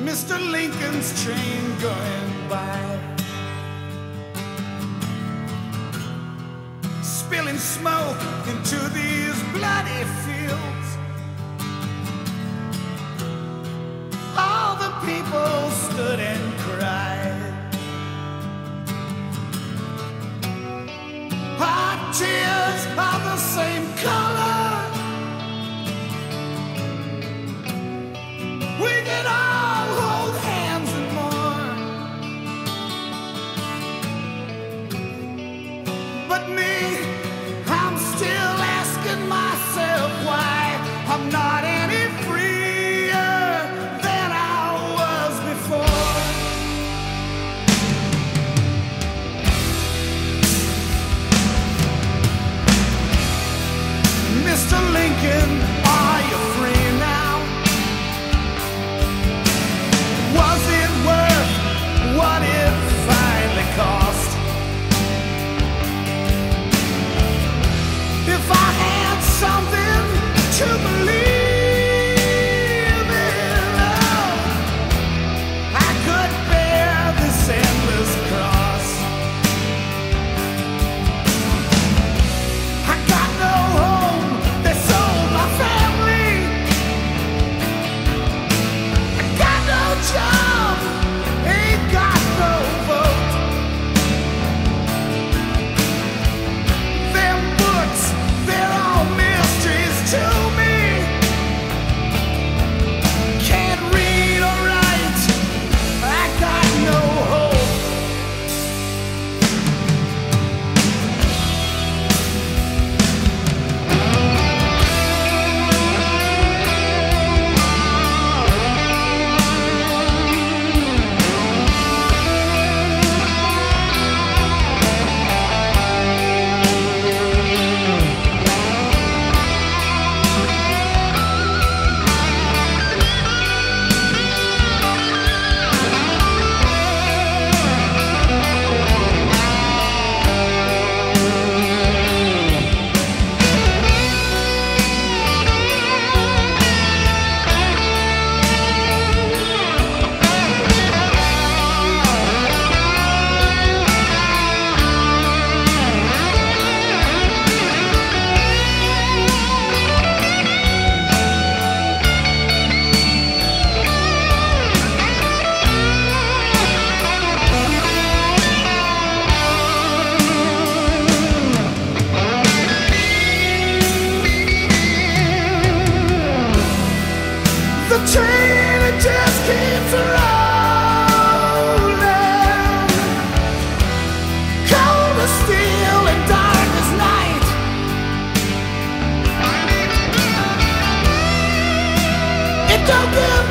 Mr. Lincoln's train going by, spilling smoke into these bloody fields. All the people stood and cried. Our tears are the same color. We can all hold hands and mourn. But me, I'm still asking myself why I'm not any freer than I was before. Mr. Lincoln, are you free now? Was it worth what it finally cost? If I had something to believe in, oh, I could bear this endless cross. I got no home, they sold my family. I got no job, ain't got no vote. Them books, they're all mysteries to me. Can't read or write, I got no hope. The train, it just keeps rolling. Cold as steel and dark as night. It don't give